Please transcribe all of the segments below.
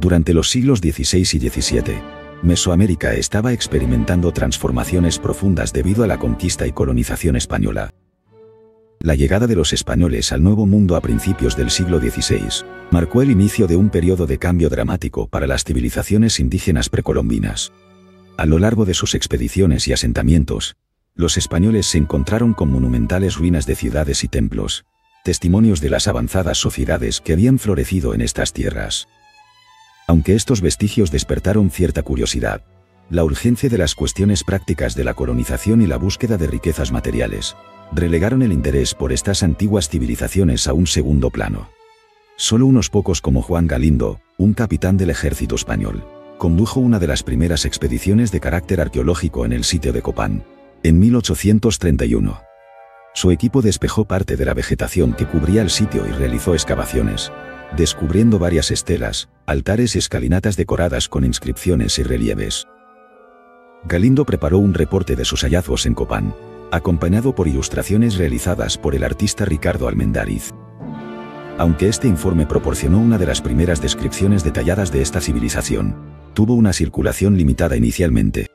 Durante los siglos XVI y XVII, Mesoamérica estaba experimentando transformaciones profundas debido a la conquista y colonización española. La llegada de los españoles al Nuevo Mundo a principios del siglo XVI marcó el inicio de un periodo de cambio dramático para las civilizaciones indígenas precolombinas. A lo largo de sus expediciones y asentamientos, los españoles se encontraron con monumentales ruinas de ciudades y templos, testimonios de las avanzadas sociedades que habían florecido en estas tierras. Aunque estos vestigios despertaron cierta curiosidad, la urgencia de las cuestiones prácticas de la colonización y la búsqueda de riquezas materiales relegaron el interés por estas antiguas civilizaciones a un segundo plano. Solo unos pocos como Juan Galindo, un capitán del ejército español, condujo una de las primeras expediciones de carácter arqueológico en el sitio de Copán, en 1831. Su equipo despejó parte de la vegetación que cubría el sitio y realizó excavaciones, descubriendo varias estelas, altares y escalinatas decoradas con inscripciones y relieves. Galindo preparó un reporte de sus hallazgos en Copán, acompañado por ilustraciones realizadas por el artista Ricardo Almendáriz. Aunque este informe proporcionó una de las primeras descripciones detalladas de esta civilización, tuvo una circulación limitada inicialmente.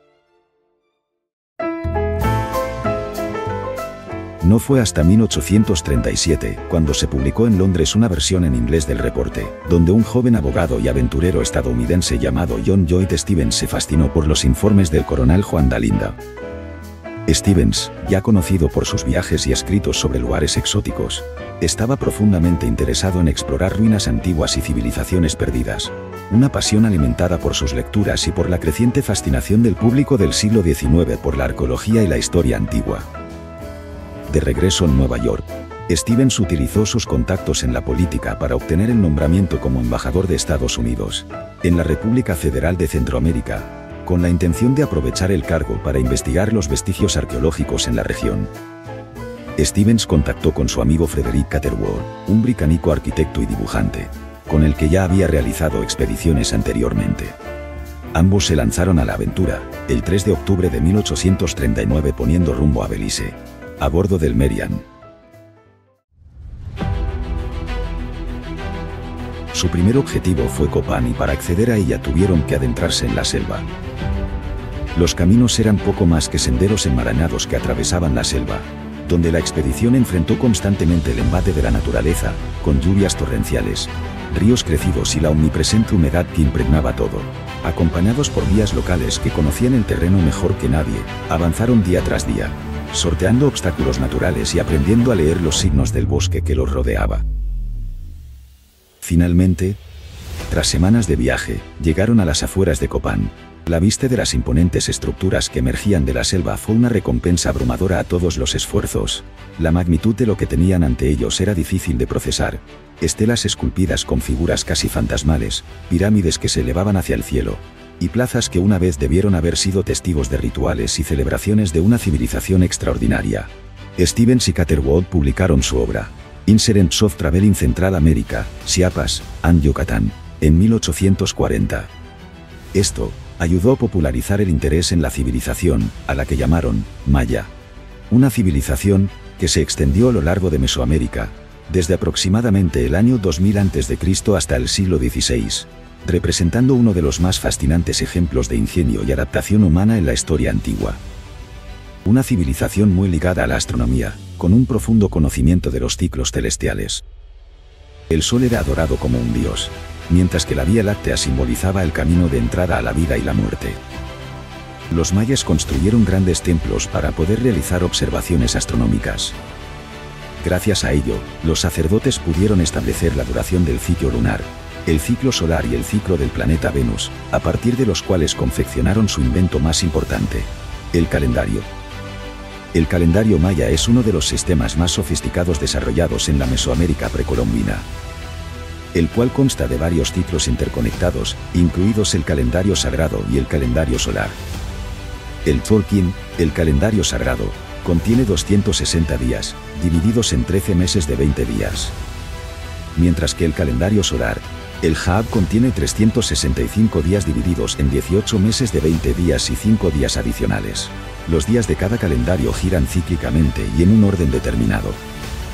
No fue hasta 1837 cuando se publicó en Londres una versión en inglés del reporte, donde un joven abogado y aventurero estadounidense llamado John Lloyd Stevens se fascinó por los informes del coronel Juan Galindo. Stevens, ya conocido por sus viajes y escritos sobre lugares exóticos, estaba profundamente interesado en explorar ruinas antiguas y civilizaciones perdidas, una pasión alimentada por sus lecturas y por la creciente fascinación del público del siglo XIX por la arqueología y la historia antigua. De regreso en Nueva York, Stevens utilizó sus contactos en la política para obtener el nombramiento como embajador de Estados Unidos en la República Federal de Centroamérica, con la intención de aprovechar el cargo para investigar los vestigios arqueológicos en la región. Stevens contactó con su amigo Frederick Catherwood, un británico arquitecto y dibujante, con el que ya había realizado expediciones anteriormente. Ambos se lanzaron a la aventura, el 3 de octubre de 1839 poniendo rumbo a Belice, a bordo del Merian. Su primer objetivo fue Copán y para acceder a ella tuvieron que adentrarse en la selva. Los caminos eran poco más que senderos enmarañados que atravesaban la selva, donde la expedición enfrentó constantemente el embate de la naturaleza, con lluvias torrenciales, ríos crecidos y la omnipresente humedad que impregnaba todo. Acompañados por guías locales que conocían el terreno mejor que nadie, avanzaron día tras día, sorteando obstáculos naturales y aprendiendo a leer los signos del bosque que los rodeaba. Finalmente, tras semanas de viaje, llegaron a las afueras de Copán. La vista de las imponentes estructuras que emergían de la selva fue una recompensa abrumadora a todos los esfuerzos. La magnitud de lo que tenían ante ellos era difícil de procesar. Estelas esculpidas con figuras casi fantasmales, pirámides que se elevaban hacia el cielo, y plazas que una vez debieron haber sido testigos de rituales y celebraciones de una civilización extraordinaria. Stevens y Catherwood publicaron su obra, Incidents of Travel in Central America, Chiapas and Yucatán, en 1840. Esto ayudó a popularizar el interés en la civilización, a la que llamaron Maya. Una civilización que se extendió a lo largo de Mesoamérica, desde aproximadamente el año 2000 a.C. hasta el siglo XVI, representando uno de los más fascinantes ejemplos de ingenio y adaptación humana en la historia antigua. Una civilización muy ligada a la astronomía, con un profundo conocimiento de los ciclos celestiales. El sol era adorado como un dios, mientras que la Vía Láctea simbolizaba el camino de entrada a la vida y la muerte. Los mayas construyeron grandes templos para poder realizar observaciones astronómicas. Gracias a ello, los sacerdotes pudieron establecer la duración del ciclo lunar, el ciclo solar y el ciclo del planeta Venus, a partir de los cuales confeccionaron su invento más importante, el calendario. El calendario maya es uno de los sistemas más sofisticados desarrollados en la Mesoamérica precolombina, el cual consta de varios ciclos interconectados, incluidos el calendario sagrado y el calendario solar. El Tzolk'in, el calendario sagrado, contiene 260 días, divididos en 13 meses de 20 días. Mientras que el calendario solar, el Haab, contiene 365 días divididos en 18 meses de 20 días y 5 días adicionales. Los días de cada calendario giran cíclicamente y en un orden determinado.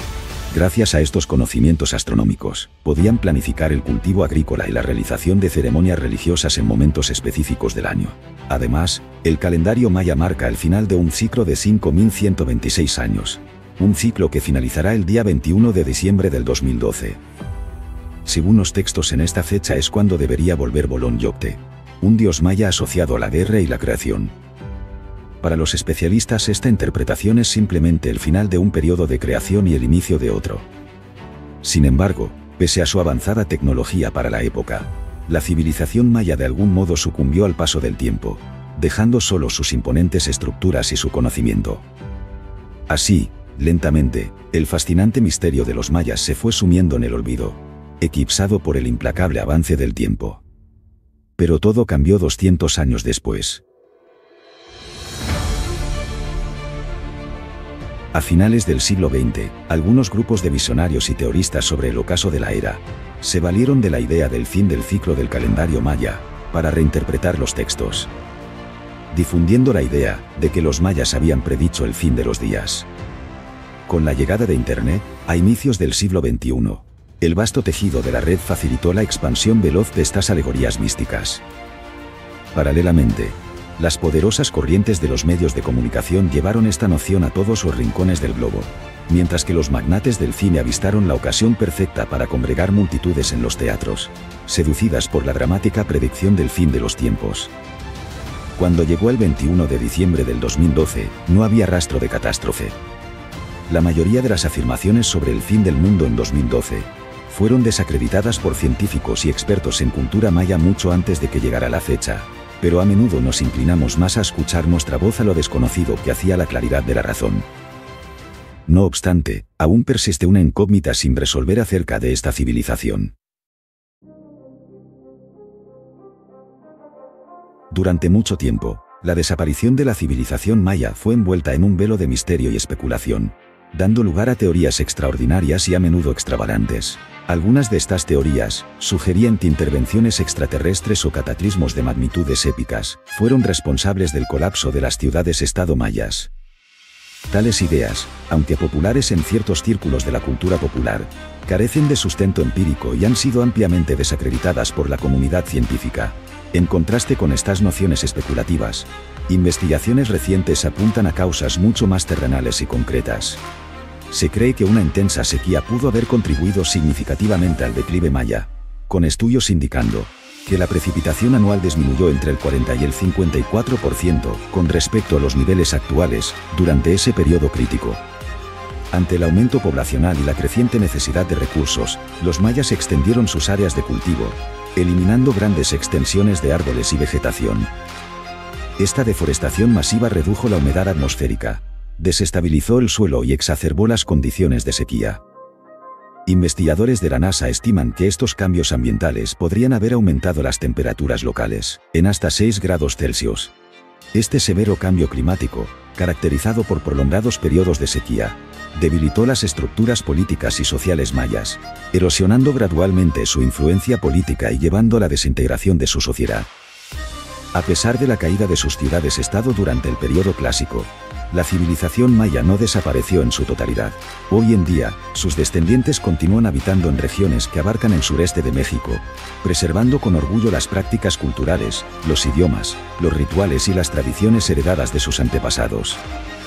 Gracias a estos conocimientos astronómicos, podían planificar el cultivo agrícola y la realización de ceremonias religiosas en momentos específicos del año. Además, el calendario maya marca el final de un ciclo de 5.126 años. Un ciclo que finalizará el día 21 de diciembre del 2012. Según los textos, en esta fecha es cuando debería volver Bolón Yocte, un dios maya asociado a la guerra y la creación. Para los especialistas, esta interpretación es simplemente el final de un periodo de creación y el inicio de otro. Sin embargo, pese a su avanzada tecnología para la época, la civilización maya de algún modo sucumbió al paso del tiempo, dejando solo sus imponentes estructuras y su conocimiento. Así, lentamente, el fascinante misterio de los mayas se fue sumiendo en el olvido, eclipsado por el implacable avance del tiempo. Pero todo cambió 200 años después. A finales del siglo XX, algunos grupos de visionarios y teoristas sobre el ocaso de la era, se valieron de la idea del fin del ciclo del calendario maya, para reinterpretar los textos, difundiendo la idea de que los mayas habían predicho el fin de los días. Con la llegada de Internet, a inicios del siglo XXI, el vasto tejido de la red facilitó la expansión veloz de estas alegorías místicas. Paralelamente, las poderosas corrientes de los medios de comunicación llevaron esta noción a todos los rincones del globo, mientras que los magnates del cine avistaron la ocasión perfecta para congregar multitudes en los teatros, seducidas por la dramática predicción del fin de los tiempos. Cuando llegó el 21 de diciembre del 2012, no había rastro de catástrofe. La mayoría de las afirmaciones sobre el fin del mundo en 2012 fueron desacreditadas por científicos y expertos en cultura maya mucho antes de que llegara la fecha. Pero a menudo nos inclinamos más a escuchar nuestra voz a lo desconocido que hacia la claridad de la razón. No obstante, aún persiste una incógnita sin resolver acerca de esta civilización. Durante mucho tiempo, la desaparición de la civilización maya fue envuelta en un velo de misterio y especulación, dando lugar a teorías extraordinarias y a menudo extravagantes. Algunas de estas teorías sugerían que intervenciones extraterrestres o cataclismos de magnitudes épicas fueron responsables del colapso de las ciudades-estado mayas. Tales ideas, aunque populares en ciertos círculos de la cultura popular, carecen de sustento empírico y han sido ampliamente desacreditadas por la comunidad científica. En contraste con estas nociones especulativas, investigaciones recientes apuntan a causas mucho más terrenales y concretas. Se cree que una intensa sequía pudo haber contribuido significativamente al declive maya, con estudios indicando que la precipitación anual disminuyó entre el 40 y el 54% con respecto a los niveles actuales durante ese periodo crítico. Ante el aumento poblacional y la creciente necesidad de recursos, los mayas extendieron sus áreas de cultivo, eliminando grandes extensiones de árboles y vegetación. Esta deforestación masiva redujo la humedad atmosférica, desestabilizó el suelo y exacerbó las condiciones de sequía. Investigadores de la NASA estiman que estos cambios ambientales podrían haber aumentado las temperaturas locales en hasta 6 grados Celsius. Este severo cambio climático, caracterizado por prolongados periodos de sequía, debilitó las estructuras políticas y sociales mayas, erosionando gradualmente su influencia política y llevando a la desintegración de su sociedad. A pesar de la caída de sus ciudades-estado durante el periodo clásico, la civilización maya no desapareció en su totalidad. Hoy en día, sus descendientes continúan habitando en regiones que abarcan el sureste de México, preservando con orgullo las prácticas culturales, los idiomas, los rituales y las tradiciones heredadas de sus antepasados.